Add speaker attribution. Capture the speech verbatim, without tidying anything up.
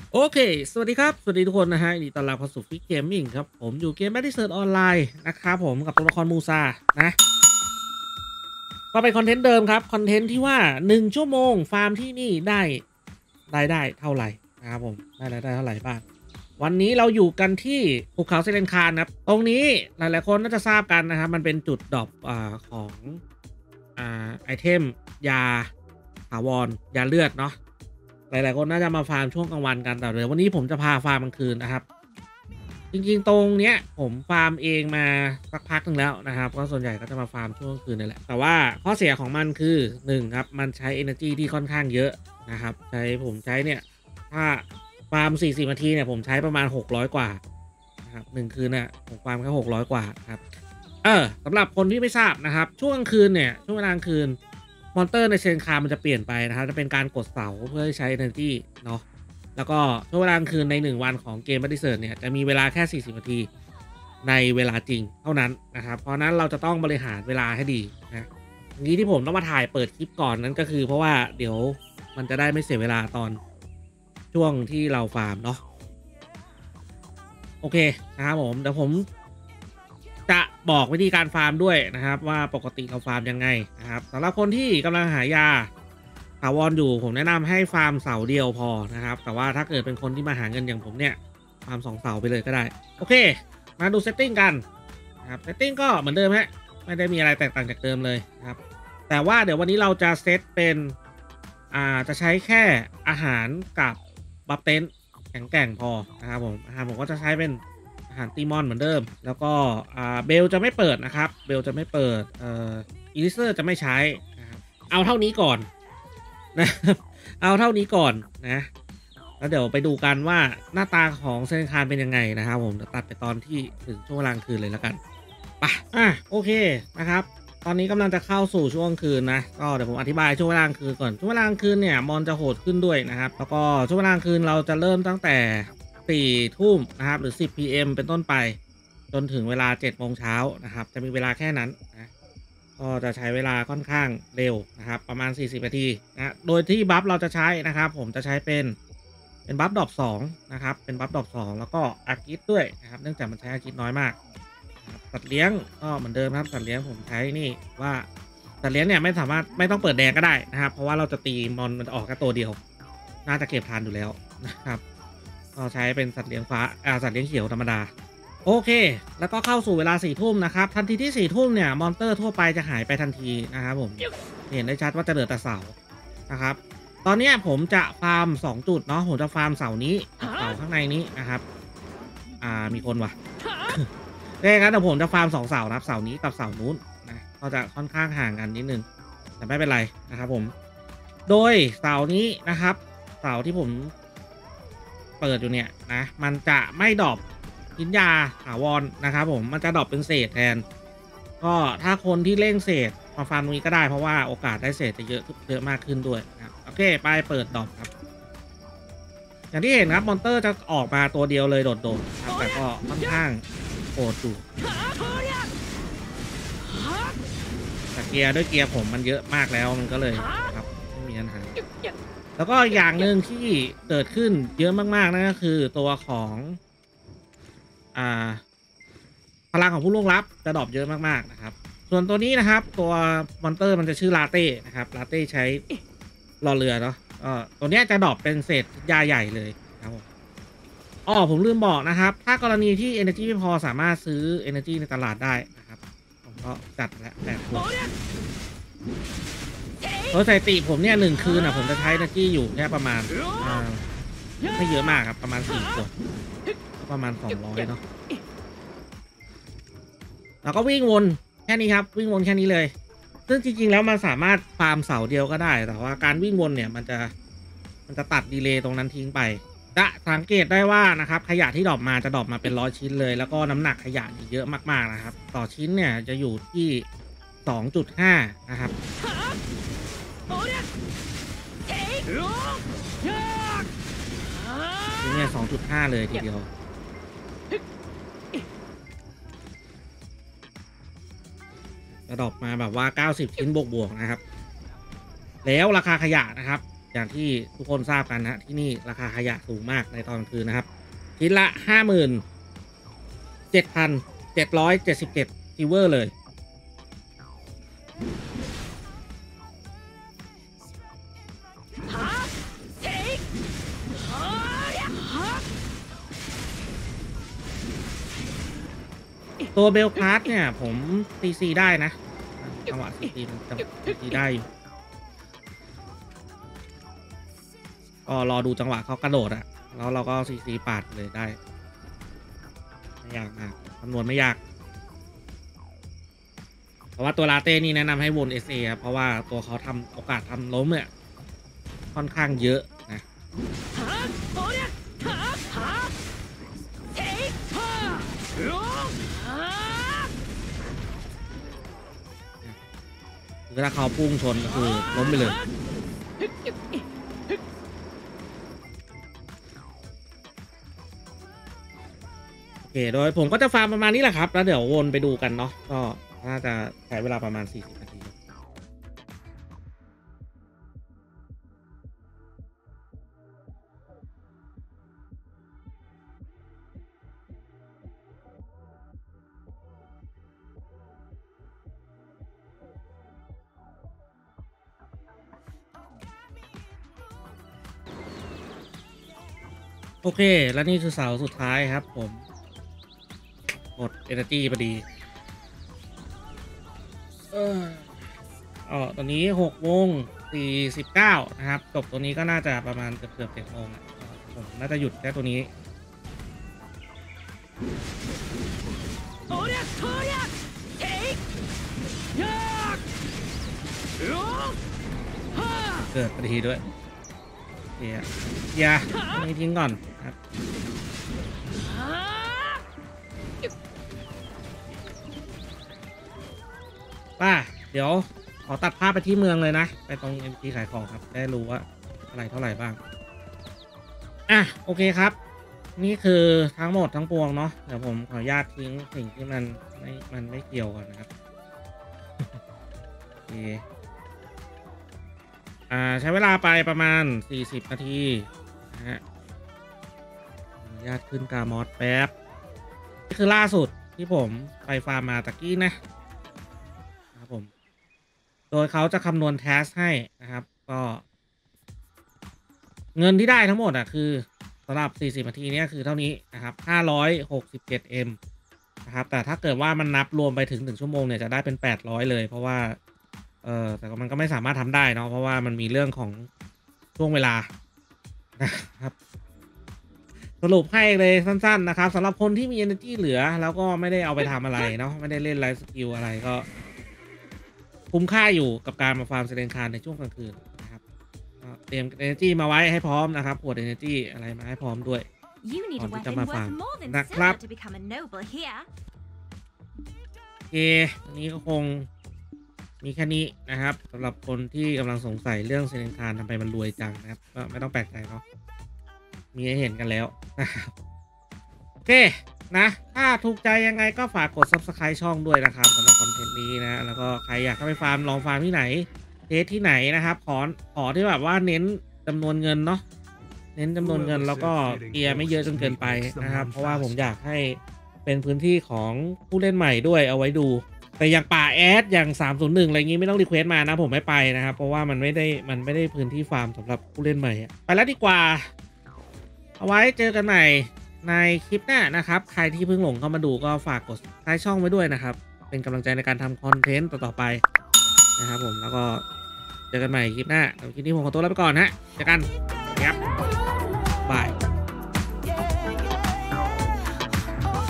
Speaker 1: โอเค สวัสดีครับ สวัสดีทุกคนนะฮะยินดีต้อนรับเข้าสู่ Fix Gaming ครับ ผมอยู่เกม Battlefield ออนไลน์นะครับผมกับตัวละครมูซานะ ก็เป็นคอนเทนต์เดิมครับ คอนเทนต์ที่ว่า หนึ่ง ชั่วโมงฟาร์มที่นี่ได้รายได้เท่าไรนะครับผม ได้รายได้เท่าไรบ้าง วันนี้เราอยู่กันที่ภูเขาเซเลนคานครับ ตรงนี้หลาย ๆ คนน่าจะทราบกันนะครับ มันเป็นจุดดรอปอ่าของอ่าไอเทมยาถาวรยาเลือดเนาะ หลาย ๆ คนน่าจะมาฟาร์มช่วงกลางวันกัน แต่เดี๋ยววันนี้ผมจะพาฟาร์มกลางคืนนะครับ จริง ๆ ตรงเนี้ยผมฟาร์มเองมาสักพักหนึ่งแล้วนะครับ ก็ส่วนใหญ่ก็จะมาฟาร์มช่วงกลางคืนนี่แหละ แต่ว่าข้อเสียของมันคือ หนึ่ง ครับ มันใช้เอเนอร์จีที่ค่อนข้างเยอะนะครับ ใช้ผมใช้เนี่ยถ้าฟาร์ม สี่สิบ นาทีเนี่ยผมใช้ประมาณ หกร้อย กว่านะครับ หนึ่ง คืนน่ะผมฟาร์มแค่ หกร้อย กว่าครับ เออ สำหรับคนที่ไม่ทราบนะครับ ช่วงกลางคืนเนี่ย ช่วงเวลากลางคืนมอนเตอร์ในเซเลนคานมันจะเปลี่ยนไปนะครับ จะเป็นการกดเสาเพื่อให้ใช้เอเนอร์จีเนาะ แล้วก็ช่วงเวลากลางคืนใน หนึ่ง วันของเกม Battlefield เนี่ยจะมีเวลาแค่ สี่สิบ นาทีในเวลาจริงเท่านั้นนะครับ เพราะฉะนั้นเราจะต้องบริหารเวลาให้ดีนะงี้ที่ผมต้องมาถ่ายเปิดคลิปก่อนนั้นก็คือเพราะว่าเดี๋ยวมันจะได้ไม่เสียเวลาตอนช่วงที่เราฟาร์มเนาะ โอเคนะครับผม เดี๋ยวผมจะบอกวิธีการฟาร์มด้วยนะครับว่าปกติเราฟาร์มยังไงนะครับสำหรับคนที่กำลังหายาถาวรอยู่ผมแนะนำให้ฟาร์มเสาเดียวพอนะครับ แต่ว่าถ้าเกิดเป็นคนที่มาหาเงินอย่างผมเนี่ยฟาร์มสองเสาไปเลยก็ได้ โอเค มาดูเซตติ้งกันนะครับเซตติ้งก็เหมือนเดิมฮะไม่ได้มีอะไรแตกต่างจากเดิมเลยนะครับ แต่ว่าเดี๋ยววันนี้เราจะเซตเป็นอ่าจะใช้แค่อาหารกับบัฟเต็นท์แข็งแกร่งพอนะครับผมอาหารผมก็จะใช้เป็นอาหารตีมอนเหมือนเดิม แล้วก็อ่าเบลจะไม่เปิดนะครับเบลจะไม่เปิดเอ่ออีลิเซอร์จะไม่ใช้นะครับเอาเท่านี้ก่อนนะเอาเท่านี้ก่อนนะแล้วเดี๋ยวไปดูกันว่าหน้าตาของเซนคานเป็นยังไงนะครับผมเดี๋ยวตัดไปตอนที่ถึงช่วงกลางคืนเลยแล้วกันไปอ่ะโอเคนะครับ ตอนนี้กำลังจะเข้าสู่ช่วงคืนนะก็เดี๋ยวผมอธิบายช่วงเวลากลางคืนก่อนช่วงเวลากลางคืนเนี่ยมอนจะโหดขึ้นด้วยนะครับแล้วก็ช่วงเวลากลางคืนเราจะเริ่มตั้งแต่สี่ทุ่มนะครับหรือสิบ พี เอ็ม เป็นต้นไปจนถึงเวลาเจ็ดโมงเช้านะครับจะมีเวลาแค่นั้นนะก็จะใช้เวลาค่อนข้างเร็วนะครับประมาณสี่สิบนาทีนะโดยที่บัฟเราจะใช้นะครับผมจะใช้เป็นเป็นบัฟดรอปสองนะครับเป็นบัฟดรอปสองแล้วก็อากิสด้วยนะครับเนื่องจากมันใช้อากิสน้อยมาก สัตว์เลี้ยงก็เหมือนเดิมครับสัตว์เลี้ยงผมใช้นี่ว่าสัตว์เลี้ยงเนี่ยไม่สามารถไม่ต้องเปิดแดงก็ได้นะครับเพราะว่าเราจะตีมอนมันออกแค่ตัวเดียวน่าจะเก็บทานอยู่แล้วนะครับก็ใช้เป็นสัตว์เลี้ยงฟ้าอ่าสัตว์เลี้ยงเขียวธรรมดาโอเคแล้วก็เข้าสู่เวลาสี่ทุ่มนะครับทันทีที่สี่ทุ่มเนี่ยมอนเตอร์ทั่วไปจะหายไปทันทีนะครับผมเห็นได้ชัดว่าจะเหลือแต่เสานะครับตอนนี้ผมจะฟาร์มสองจุดเนาะผมจะฟาร์มเสานี้เสาข้างในนี้นะครับอ่ามีคนวะโอเคครับเดี๋ยวผมจะฟาร์มสองเสานะครับเสานี้กับเสานู้นนะก็จะค่อนข้างห่างกันนิดนึงแต่ไม่เป็นไรนะครับผมโดยเสานี้นะครับเสาที่ผมเปิดอยู่เนี่ยนะมันจะไม่ดรอปชิ้นยาถาวรนะครับผมมันจะดรอปเป็นเศษแทนก็ถ้าคนที่เล่งเศษมาฟาร์มตรงนี้ก็ได้เพราะว่าโอกาสได้เศษจะเยอะเยอะมากขึ้นด้วยนะครับโอเคไปเปิดดรอปครับอย่างที่เห็นครับมอนเตอร์จะออกมาตัวเดียวเลยโดดๆครับแต่ก็ค่อนข้างโหดอยู่ แต่เกียร์ด้วยเกียร์ผมมันเยอะมากแล้วมันก็เลยครับไม่มีปัญหาแล้วก็อย่างหนึ่งที่เกิดขึ้นเยอะมากๆนั่นก็คือตัวของอ่าพลังของผู้ล่วงลับจะดรอปเยอะมากๆนะครับส่วนตัวนี้นะครับตัวมอนเตอร์มันจะชื่อลาเต้นะครับลาเต้ใช้รอเรือเนาะก็ตัวเนี้ยจะดรอปเป็นเศษยาใหญ่เลยครับผมอ๋อผมลืมบอกนะครับถ้ากรณีที่ Energy ไม่พอสามารถซื้อ Energy ในตลาดได้นะครับผมก็จัดแล้วแปดขวด โดยสถิติผมเนี่ยหนึ่งคืนอ่ะผมจะใช้ Energy อยู่แค่ประมาณอ่าไม่เยอะมากครับประมาณสี่ขวดประมาณสองร้อยเนาะแล้วก็วิ่งวนแค่นี้ครับวิ่งวนแค่นี้เลยซึ่งจริงๆแล้วมันสามารถฟาร์มเสาเดียวก็ได้แต่ว่าการวิ่งวนเนี่ยมันจะมันจะตัดดีเลย์ตรงนั้นทิ้งไปจะสังเกตได้ว่านะครับขยะที่ดรอปมาจะดรอปมาเป็นร้อยชิ้นเลยแล้วก็น้ำหนักขยะเยอะมากๆนะครับต่อชิ้นเนี่ยจะอยู่ที่สองจุดห้านะครับ ทีเนี่ยสองจุดห้าเลยทีเดียวจะดรอปมาแบบว่าเก้าสิบชิ้นบวกๆนะครับแล้วราคาขยะนะครับอย่างที่ทุกคนทราบกันนะที่นี่ราคาขยะสูงมากในตอนกลางคืนนะครับชิ้นละห้าหมื่นเจ็ดพันเจ็ดร้อยเจ็ดสิบเจ็ดซิลเวอร์เลยตัวเบลคลาสเนี่ยผมซีซีได้นะจังหวะซีซีมันซีซีได้อยู่ก็รอดูจังหวะเขากระโดดอะแล้วเราก็ซีซีปาดเลยได้ไม่ยากมากคำนวณไม่ยากเพราะว่าตัวลาเต้นี่แนะนำให้วน เอส เอ ครับเพราะว่าตัวเขาทำโอกาสทำล้มเนี่ยค่อนข้างเยอะนะคือถ้าเขาพุ่งชนก็คือล้มไปเลยโอเคโดยผมก็จะฟาร์มประมาณนี้แหละครับแล้วเดี๋ยววนไปดูกันเนาะก็น่าจะใช้เวลาประมาณสี่สิบนาทีโอเคแล้วนี่คือเสาสุดท้ายครับผมหมด energy พอดีเอออ๋อตอนนี้หกโมงสี่สิบเก้านะครับจบตัวนี้ก็น่าจะประมาณเกือบเกือบเจ็ดโมงอ่ะผมน่าจะหยุดแค่ตัวนี้เกิดพอดีด้วยเดี๋ยวอย่าไม่ทิ้งก่อนครับป้าเดี๋ยวขอตัดภาพไปที่เมืองเลยนะไปตรง เอ็ม จี ขายของครับได้รู้ว่าอะไรเท่าไหร่บ้างอ่ะโอเคครับนี่คือทั้งหมดทั้งปวงเนาะเดี๋ยวผมขออนุญาตทิ้งสิ่งที่มันไม่มันไม่เกี่ยวก่อนนะครับโอเคอ่าใช้เวลาไปประมาณสี่สิบนาทีนะฮะขออนุญาตขึ้นกามอสแป๊บนี่คือล่าสุดที่ผมไปฟาร์มมาตะกี้นะครับผมโดยเขาจะคำนวณแทสให้นะครับก็เงินที่ได้ทั้งหมดอ่ะคือสำหรับสี่สิบนาทีนี้คือเท่านี้นะครับห้าร้อยหกสิบเจ็ดเอ็มนะครับแต่ถ้าเกิดว่ามันนับรวมไปถึงหนึ่งชั่วโมงเนี่ยจะได้เป็นแปดร้อยเลยเพราะว่าเออแต่มันก็ไม่สามารถทำได้เนาะเพราะว่ามันมีเรื่องของช่วงเวลานะครับสรุปให้เลยสั้นๆนะครับสำหรับคนที่มี energy เหลือแล้วก็ไม่ได้เอาไปทำอะไรเนาะไม่ได้เล่นไลฟ์สกิลอะไรก็คุ้มค่าอยู่กับการมาฟาร์มเซเลนคาร์ในช่วงกลางคืนนะครับเตรียม energy มาไว้ให้พร้อมนะครับขวด energy อะไรมาให้พร้อมด้วยก่อนที่จะมาฟาร์มนะครับโอเควันนี้ก็คงมีแค่นี้นะครับสำหรับคนที่กำลังสงสัยเรื่องเซเลนคาร์ทำไมมันรวยจังนะครับก็ไม่ต้องแปลกใจเนาะมีให้เห็นกันแล้วนะครับโอเคนะถ้าถูกใจยังไงก็ฝากกด ซับสไครบ์ ช่องด้วยนะครับสำหรับคอนเทนต์นี้นะแล้วก็ใครอยากเข้าไปฟาร์มลองฟาร์มที่ไหนเทสที่ไหนนะครับขอขอที่แบบว่าเน้นจำนวนเงินเนาะเน้นจำนวนเงินแล้วก็เกียร์ไม่เยอะจนเกินไปนะครับเพราะว่าผมอยากให้เป็นพื้นที่ของผู้เล่นใหม่ด้วยเอาไว้ดูแต่อย่างป่าแอดอย่างสามศูนย์หนึ่งอะไรงี้ไม่ต้องรีเควสต์มานะผมไม่ไปนะครับเพราะว่ามันไม่ได้มันไม่ได้พื้นที่ฟาร์มสำหรับผู้เล่นใหม่ไปแล้วดีกว่าเอาไว้เจอกันใหม่ในคลิปหน้านะครับใครที่เพิ่งหลงเข้ามาดูก็ฝากกดซับสไครบ์ช่องไว้ด้วยนะครับเป็นกำลังใจในการทำคอนเทนต์ต่อๆไปนะครับผมแล้วก็เจอกันใหม่คลิปหน้าคลิปนี้ผมขอตัวลาไปก่อนฮะเจอกันครับบาย